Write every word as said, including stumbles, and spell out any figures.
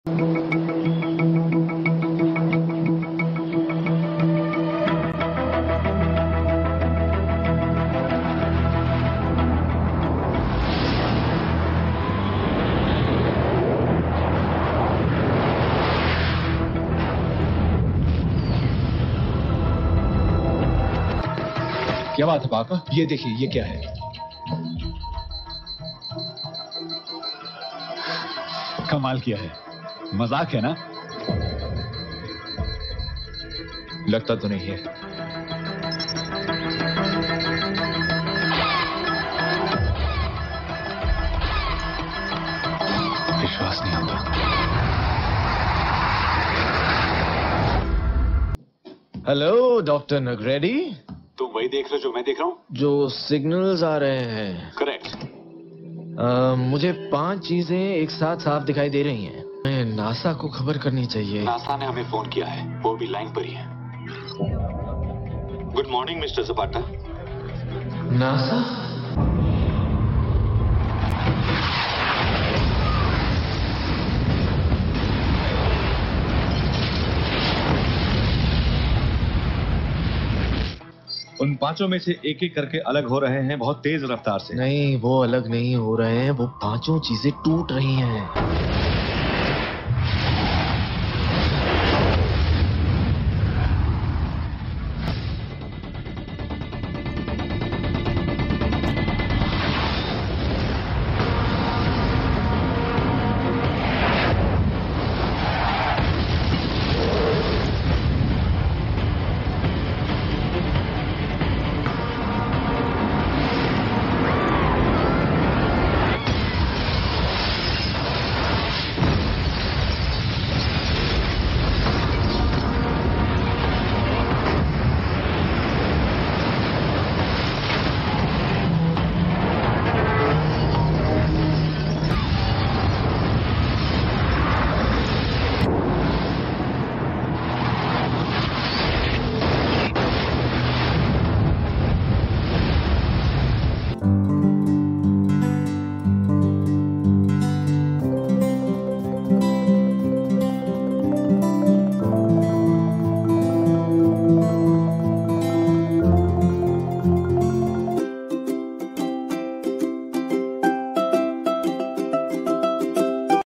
क्या बात है पाका? ये देखिए, ये क्या है? कमाल किया है। मजाक है ना? लगता तो नहीं है। विश्वास नहीं होता। Hello doctor Nagareddy. तुम वही देख रहे हो जो मैं देख रहा हूँ? जो सिग्नल्स आ रहे हैं। करेक्ट। मुझे पांच चीजें एक साथ साफ दिखाई दे रही हैं। मैं नासा को खबर करनी चाहिए। नासा ने हमें फोन किया है, वो भी लाइन पर ही है। Good morning mister Zapata. NASA? उन पांचों में से एक एक करके अलग हो रहे हैं, बहुत तेज रफ्तार से। नहीं, वो अलग नहीं हो रहे हैं, वो पांचों चीजें टूट रही हैं।